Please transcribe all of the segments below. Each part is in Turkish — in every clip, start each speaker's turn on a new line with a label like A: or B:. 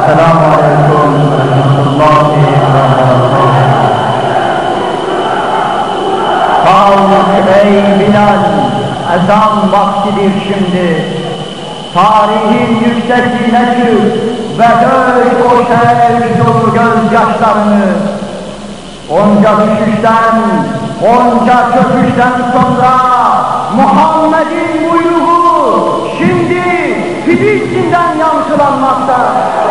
A: Esselamu Aleyküm ve Rahmetullahi ve Berekatuhu. Kalk ey Bilal, ezan vaktidir şimdi. Tarihin yüksekliğine çık ve dök o şevk dolu gözyaşlarını. Onca düşüşten, onca çöküşten sonra Muhammed'in buyruğu şimdi Filistin'den yankılanmakta.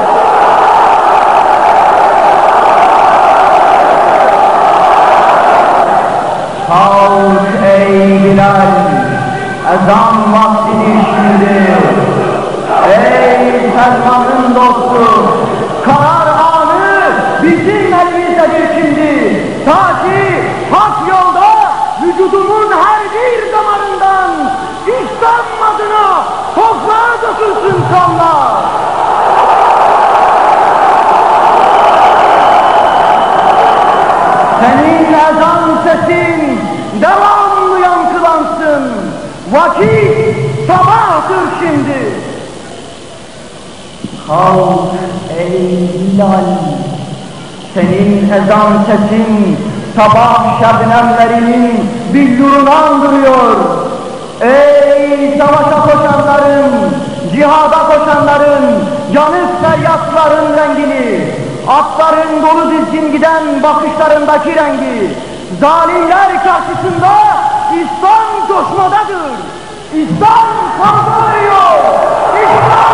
A: Kalk ey Bilal, ezan vaktidir şimdi. Ey Selman'ın dostu, karar anı bizim elimizdedir şimdi. Ta ki hak yolda vücudumun her bir damarından İslam adına toprağa dökülsün kanlar. Senin ezan sesin devamlı yankılansın. Vakit sabahtır şimdi. Kalk ey Bilal, senin ezan sesin sabah şebnemlerinin billurunu andırıyor. Ey savaşa koşanların, cihada koşanların, yanık feryatların rengini, atların dolu dizgin giden bakışlarındaki rengi, zalimler karşısında İslam coşmadadır. İslam kaldırıyor. İslam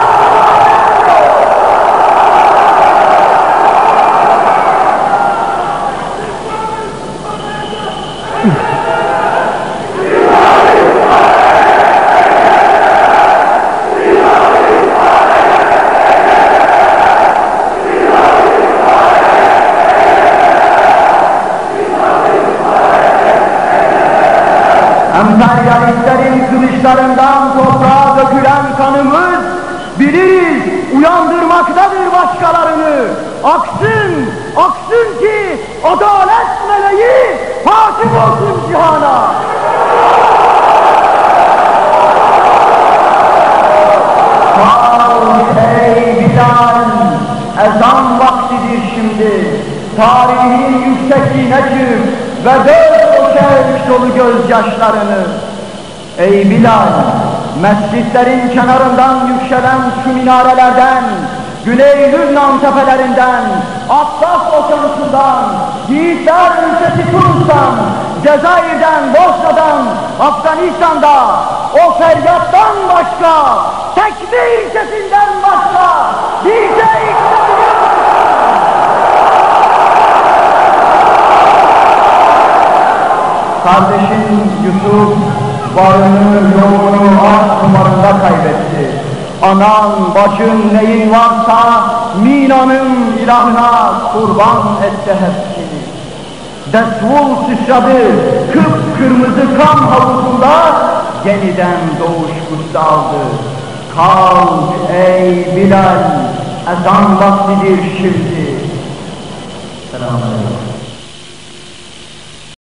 A: emperyalistlerin kılıçlarından toprağa dökülen kanımız, biliriz, uyandırmaktadır başkalarını. Aksın, aksın ki adalet meleği hakim olsun cihana. Kalk ey Bilal, ezan vaktidir şimdi. Tarihin yüksekliğine çık ve dök o şevk dolu gözyaşlarını. Ey Bilal, mescitlerin kenarından yükselen şu minarelerden, Güney Lübnan tepelerinden, Atlas okyanusundan, yiğitler ülkesi Tunus'tan, Cezayir'den, Bosna'dan, Afganistan'da, o feryattan başka, tekbir sesinden başka bir şey istemiyor. Kardeşin Yusuf varını yoğunu aşk kumarında kaybetti. Anan, bacın neyin varsa Mina'nın ilahına kurban etti hepsini. Desvul sıçradı kıpkırmızı kan havuzunda, yeniden doğuş kutsaldı. Kalk ey Bilal, ezan vaktidir şimdi. Selamünaleyküm.